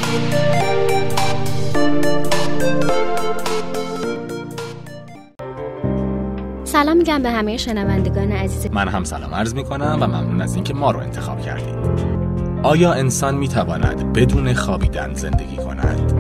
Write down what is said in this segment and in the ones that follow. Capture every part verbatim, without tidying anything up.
سلام میگم به همه شنوندگان عزیز. من هم سلام عرض میکنم و ممنون از اینکه ما رو انتخاب کردید. آیا انسان میتواند بدون خوابیدن زندگی کند؟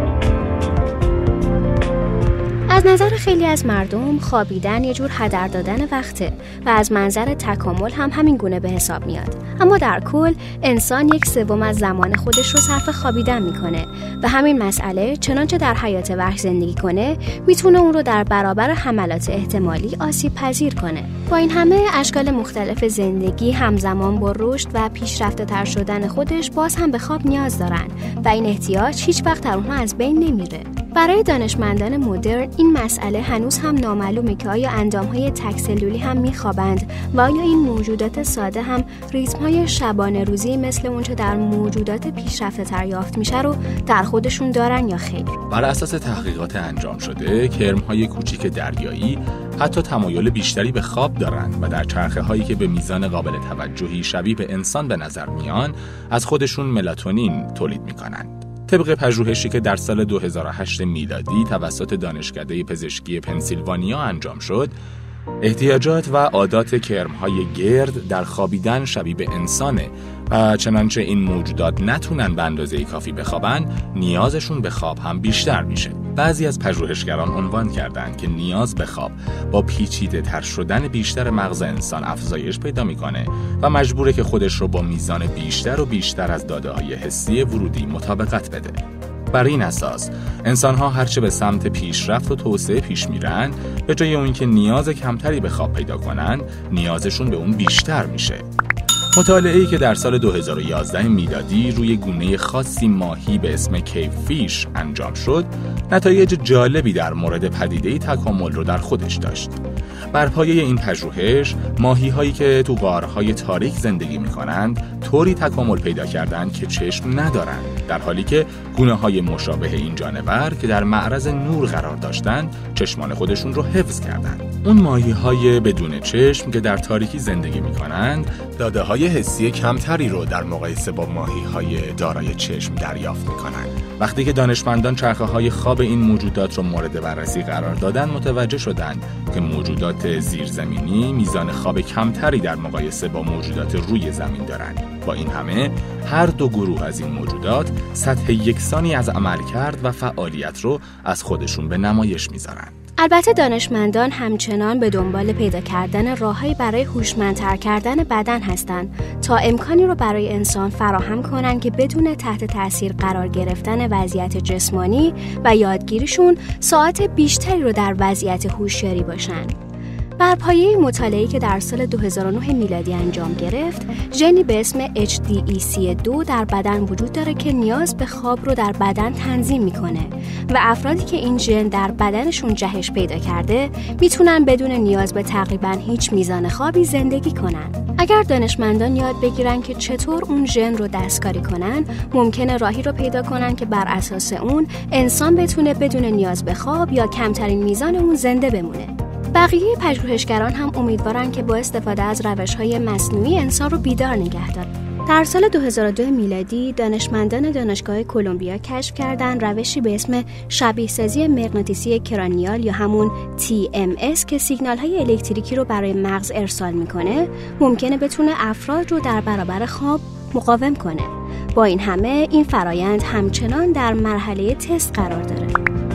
از نظر خیلی از مردم خوابیدن یه جور هدر دادن وقته و از منظر تکامل هم همین گونه به حساب میاد. اما در کل انسان یک سوم از زمان خودش رو صرف خوابیدن میکنه و همین مسئله چنانچه در حیات وحش زندگی کنه میتونه اون رو در برابر حملات احتمالی آسیب پذیر کنه. با این همه اشکال مختلف زندگی همزمان با رشد و پیشرفته تر شدن خودش باز هم به خواب نیاز دارن و این احتیاج هیچ وقت در اونها از بین نمیره. برای دانشمندان مدرن این مسئله هنوز هم نامعلومه که آیا اندام‌های تک‌سلولی هم می‌خوابند و آیا این موجودات ساده هم ریتم‌های شبانه روزی مثل اونچه در موجودات پیشرفته‌تر یافت میشه رو در خودشون دارن یا خیر؟ بر اساس تحقیقات انجام شده کرم‌های کوچیک دریایی حتی تمایل بیشتری به خواب دارند و در چرخه‌هایی که به میزان قابل توجهی شبیه به انسان به نظر میان از خودشون ملاتونین تولید می‌کنند. طبق پژوهشی که در سال دو هزار و هشت میلادی توسط دانشکده پزشکی پنسیلوانیا انجام شد، احتیاجات و عادات کرم‌های گرد در خوابیدن شبیه به انسانه و چنانچه این موجودات نتونن به اندازه کافی بخوابن، نیازشون به خواب هم بیشتر میشه. بعضی از پژوهشگران عنوان کردند که نیاز به خواب با پیچیده تر شدن بیشتر مغز انسان افزایش پیدا میکنه و مجبوره که خودش رو با میزان بیشتر و بیشتر از داده‌های حسی ورودی مطابقت بده. بر این اساس انسان‌ها هرچه به سمت پیشرفت و توسعه پیش میرن، به جای اون که نیاز کمتری به خواب پیدا کنن، نیازشون به اون بیشتر میشه. مطالعه‌ای که در سال دو هزار و یازده میلادی روی گونه خاصی ماهی به اسم کیپ فیش انجام شد، نتایج جالبی در مورد پدیده تکامل رو در خودش داشت. بر پایه این پژوهش، ماهی‌هایی که تو غارهای تاریک زندگی می‌کنند، طوری تکامل پیدا کردند که چشم ندارند، در حالی که گونه‌های مشابه این جانور که در معرض نور قرار داشتند، چشمان خودشون رو حفظ کردند. اون ماهی‌های بدون چشم که در تاریکی زندگی می‌کنند، داده‌های حسی کمتری رو در مقایسه با ماهی‌های دارای چشم دریافت می‌کنند. وقتی که دانشمندان چرخه‌های خواب این موجودات رو مورد بررسی قرار دادن، متوجه شدند که موجودات زیرزمینی میزان خواب کمتری در مقایسه با موجودات روی زمین دارند. با این همه هر دو گروه از این موجودات سطح یکسانی از عملکرد و فعالیت رو از خودشون به نمایش میذارند. البته دانشمندان همچنان به دنبال پیدا کردن راههایی برای هوشمندتر کردن بدن هستند تا امکانی رو برای انسان فراهم کنند که بدون تحت تاثیر قرار گرفتن وضعیت جسمانی و یادگیریشون ساعت بیشتری رو در وضعیت هوشیاری باشن. بر پایه مطالعه‌ای که در سال دو هزار و نه میلادی انجام گرفت، ژنی به اسم اچ دی ای سی دو در بدن وجود داره که نیاز به خواب رو در بدن تنظیم میکنه و افرادی که این ژن در بدنشون جهش پیدا کرده میتونن بدون نیاز به تقریباً هیچ میزان خوابی زندگی کنن. اگر دانشمندان یاد بگیرن که چطور اون ژن رو دستکاری کنن، ممکنه راهی رو پیدا کنن که بر اساس اون انسان بتونه بدون نیاز به خواب یا کمترین میزان اون زنده بمونه. بقیه پژوهشگران هم امیدوارن که با استفاده از روش‌های مصنوعی انسان رو بیدار نگه دارن. در سال دو هزار و دو میلادی دانشمندان دانشگاه کلمبیا کشف کردند روشی به اسم شبیه‌سازی مغناطیسی کرانیال یا همون تی ام اس که سیگنال‌های الکتریکی رو برای مغز ارسال میکنه، ممکنه بتونه افراد رو در برابر خواب مقاوم کنه. با این همه این فرایند همچنان در مرحله تست قرار داره.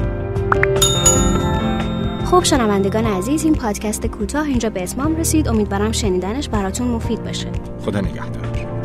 خب شنوندگان عزیز، این پادکست کوتاه اینجا به اتمام رسید. امیدوارم شنیدنش براتون مفید باشه. خدا نگهدار.